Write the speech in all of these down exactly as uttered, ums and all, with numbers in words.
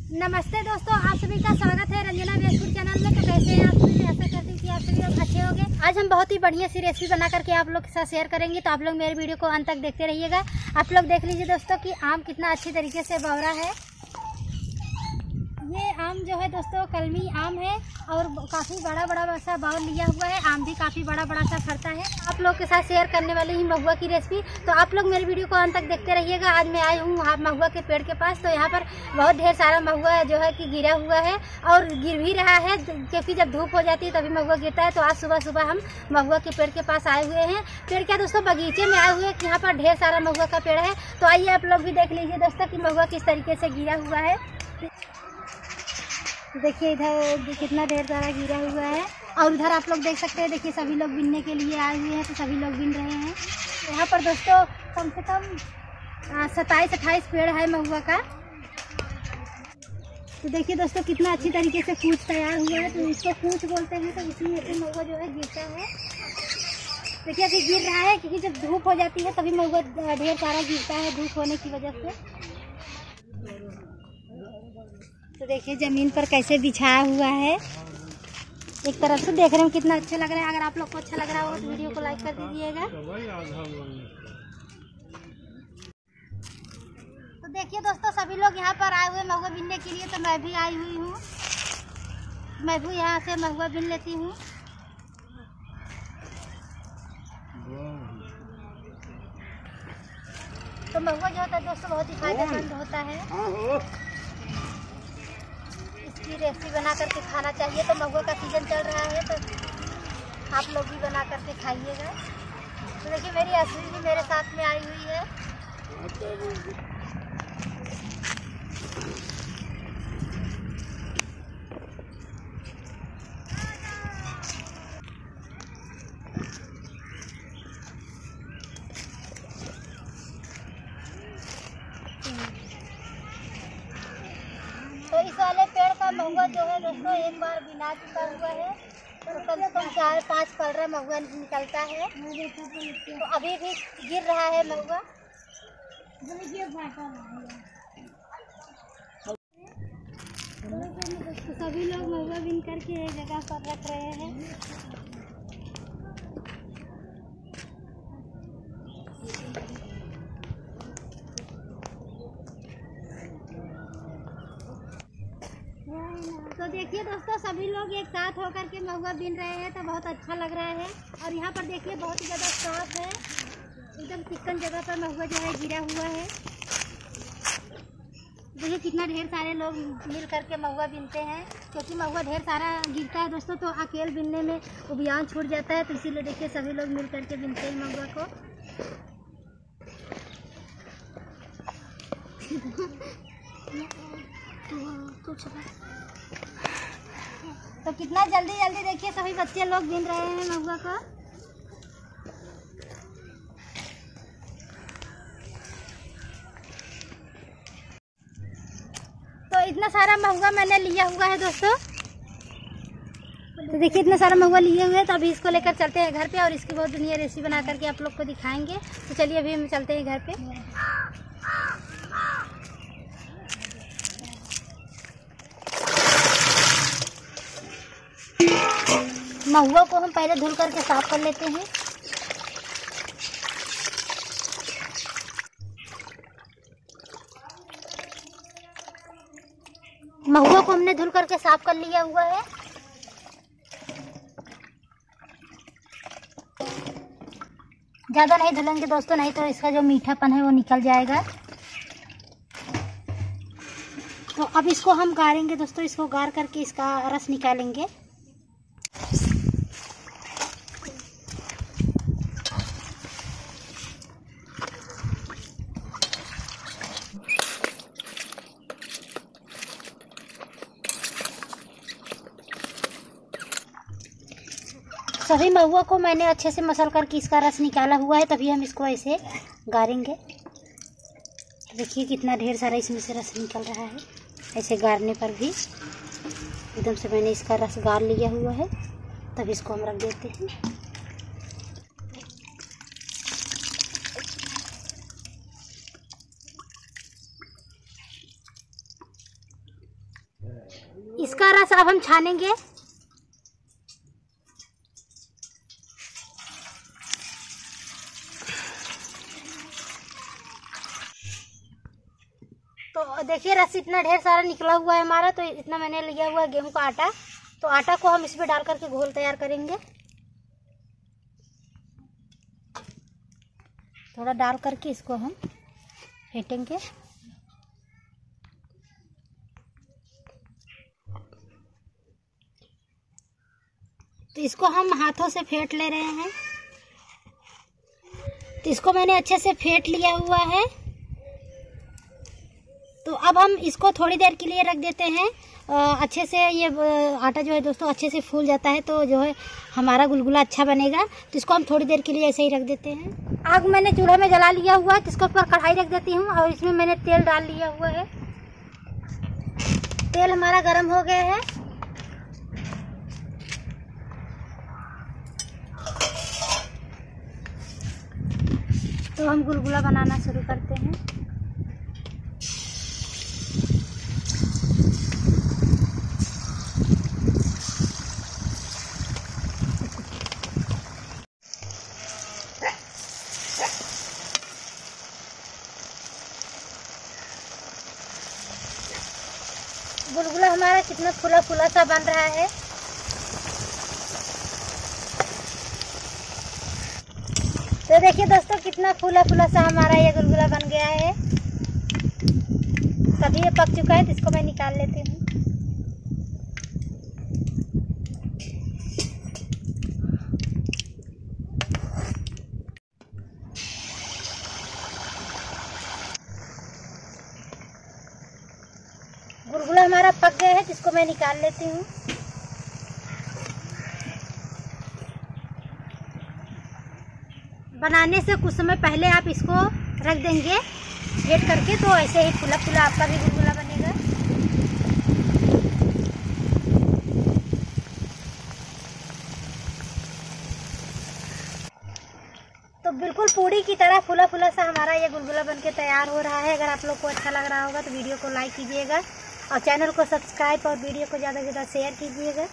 नमस्ते दोस्तों, आप सभी का स्वागत है रंजना वेस्टफूड चैनल में। तो कैसे हैं आप सभी? आशा करती हूँ कि आप सभी लोग अच्छे होंगे। आज हम बहुत ही बढ़िया सी रेसिपी बना करके आप लोग के साथ शेयर करेंगे, तो आप लोग मेरे वीडियो को अंत तक देखते रहिएगा। आप लोग देख लीजिए दोस्तों कि आम कितना अच्छी तरीके से बौरा है। ये आम जो है दोस्तों कलमी आम है और काफ़ी बड़ा बड़ा सा बाउल लिया हुआ है। आम भी काफ़ी बड़ा बड़ा सा फरता है। आप लोग के साथ शेयर करने वाली ही महुआ की रेसिपी, तो आप लोग मेरे वीडियो को अंत तक देखते रहिएगा। आज मैं आई हूँ वहाँ महुआ के पेड़ के पास। तो यहाँ पर बहुत ढेर सारा महुआ जो है कि गिरा हुआ है और गिर भी रहा है, क्योंकि जब धूप हो जाती है तभी महुआ गिरता है। तो आज सुबह सुबह हम महुआ के पेड़ के पास आए हुए हैं। पेड़ क्या दोस्तों, बगीचे में आए हुए हैं कि यहाँ पर ढेर सारा महुआ का पेड़ है। तो आइए आप लोग भी देख लीजिए दोस्तों कि महुआ किस तरीके से गिरा हुआ है। देखिए इधर कितना ढेर सारा गिरा हुआ है और उधर आप लोग देख सकते हैं। देखिए सभी लोग बिनने के लिए आए हुए हैं, तो सभी लोग बिन रहे हैं। यहाँ पर दोस्तों कम से कम सत्ताईस अट्ठाईस पेड़ है महुआ का। तो देखिए दोस्तों कितना अच्छी तरीके से कूच तैयार हुआ है। तो इसको कूच बोलते हैं। तो इसी में से महुआ जो है गिरता है। देखिए अभी गिर रहा है, क्योंकि जब धूप हो जाती है तभी महुआ ढेर सारा गिरता है, धूप होने की वजह से। तो देखिए जमीन पर कैसे बिछाया हुआ है। एक तरफ से देखने में कितना अच्छा लग रहा है। अगर आप लोग को अच्छा लग रहा हो तो वीडियो को लाइक कर दीजिएगा। तो देखिए दोस्तों सभी लोग यहाँ पर आए हुए महुआ बीनने के लिए। तो मैं भी आई हुई हूँ, मैं भी यहाँ से महुआ बीन लेती हूँ। तो महुआ जो होता है दोस्तों बहुत ही फायदेमंद होता है। इसकी रेसिपी बना करके खाना चाहिए। तो महुआ का सीजन चल रहा है, तो आप लोग भी बना करके खाइएगा। तो देखिए मेरी असली भी मेरे साथ में आई हुई है। तो इस वाले पेड़ का महुआ जो है दोस्तों एक बार बिना चुका हुआ है। तो कम से कम चार पाँच पलरा महुआ निकलता है। तो अभी भी गिर रहा है महुआ। तो सभी लोग महुआ बीन करके एक जगह पर रख रहे हैं। तो देखिए दोस्तों सभी लोग एक साथ होकर के महुआ बीन रहे हैं, तो बहुत अच्छा लग रहा है। और यहाँ पर देखिए बहुत ही ज़्यादा साफ है, एकदम चिकन जगह पर महुआ जो है गिरा हुआ है। देखिए कितना ढेर सारे लोग मिल करके महुआ बीनते हैं, क्योंकि महुआ ढेर सारा गिरता है दोस्तों, तो अकेले बीनने में अभियान छूट जाता है। तो इसीलिए देखिए सभी लोग मिल करके बीनते हैं महुआ को। तो कितना जल्दी जल्दी देखिए सभी बच्चे लोग बीन रहे हैं महुआ को। तो इतना सारा महुआ मैंने लिया हुआ है दोस्तों। तो देखिए इतना सारा महुआ लिए हुए हैं। तो अभी इसको लेकर चलते हैं घर पे और इसकी बहुत दुनिया रेसिपी बना करके आप लोग को दिखाएंगे। तो चलिए अभी हम चलते हैं घर पे। महुआ को हम पहले धुल करके साफ कर लेते हैं। महुआ को हमने धुल करके साफ कर लिया हुआ है। ज़्यादा नहीं धुलेंगे दोस्तों, नहीं तो इसका जो मीठापन है वो निकल जाएगा। तो अब इसको हम गाड़ेंगे दोस्तों। इसको गाड़ करके इसका रस निकालेंगे। सभी महुआ को मैंने अच्छे से मसल करके इसका रस निकाला हुआ है, तभी हम इसको ऐसे गाड़ेंगे। देखिए कितना ढेर सारा इसमें से रस निकल रहा है। ऐसे गाड़ने पर भी एकदम से मैंने इसका रस गाड़ लिया हुआ है। तब इसको हम रख देते हैं। इसका रस अब हम छानेंगे। तो देखिए रस इतना ढेर सारा निकला हुआ है हमारा। तो इतना मैंने लिया हुआ है गेहूं का आटा। तो आटा को हम इसमें डाल करके घोल तैयार करेंगे। थोड़ा डाल करके इसको हम फेंटेंगे। तो इसको हम हाथों से फेंट ले रहे हैं। तो इसको मैंने अच्छे से फेंट लिया हुआ है। तो अब हम इसको थोड़ी देर के लिए रख देते हैं। अच्छे से ये आटा जो है दोस्तों अच्छे से फूल जाता है तो जो है हमारा गुलगुला अच्छा बनेगा। तो इसको हम थोड़ी देर के लिए ऐसे ही रख देते हैं। आग मैंने चूल्हे में जला लिया हुआ है। तो इसके ऊपर कढ़ाई रख देती हूँ और इसमें मैंने तेल डाल लिया हुआ है। तेल हमारा गर्म हो गया है। तो हम गुलगुला बनाना शुरू करते हैं। गुलगुला हमारा कितना फूला फूला सा बन रहा है। तो देखिए दोस्तों कितना फूला फूला सा हमारा ये गुलगुला बन गया है। तभी ये पक चुका है। तो इसको मैं निकाल लेती हूँ। गुलगुला हमारा पक गया है। तो इसको मैं निकाल लेती हूँ। बनाने से कुछ समय पहले आप इसको रख देंगे फेंट करके। तो ऐसे ही फूला फूला आपका भी गुलगुला बनेगा। तो बिल्कुल पूड़ी की तरह फूला फूला सा हमारा ये गुलगुला बनके तैयार हो रहा है। अगर आप लोग को अच्छा लग रहा होगा तो वीडियो को लाइक कीजिएगा और चैनल को सब्सक्राइब और वीडियो को ज़्यादा से ज़्यादा शेयर कीजिएगा।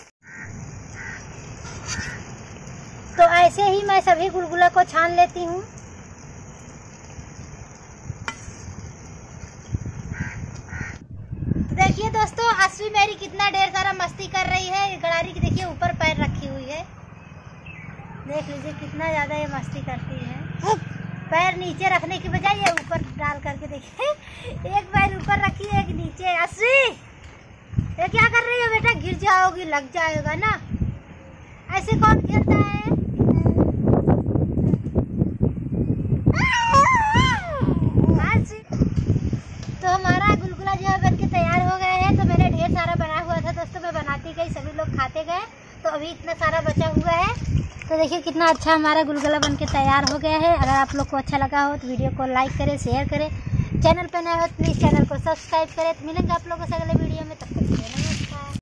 तो ऐसे ही मैं सभी गुलगुला को छान लेती हूँ। देखिए दोस्तों अश्वी मेरी कितना ढेर सारा मस्ती कर रही है। गड़ारी की देखिए ऊपर पैर रखी हुई है। देख लीजिए कितना ज़्यादा ये मस्ती करती है। पैर नीचे रखने की बजाय ये ऊपर डाल करके देखिए एक पैर ऊपर रखी है एक नीचे। अश्वी ये क्या कर रही है बेटा? गिर जाओगी, लग जाएगा ना। ऐसे कौन खेलता है? तो हमारा गुलगुला जो है बनके तैयार हो गया है। तो मैंने ढेर सारा बना हुआ था दोस्तों। मैं बनाती गई, सभी लोग खाते गए। तो अभी इतना सारा बचा हुआ है। तो देखिए कितना अच्छा हमारा गुलगुला बनके तैयार हो गया है। अगर आप लोग को अच्छा लगा हो तो वीडियो को लाइक करें, शेयर करें। चैनल पर नए हो तो प्लीज़ चैनल को सब्सक्राइब करें। तो मिलेंगे आप लोगों से अगले वीडियो में। तब तक के लिए नमस्कार।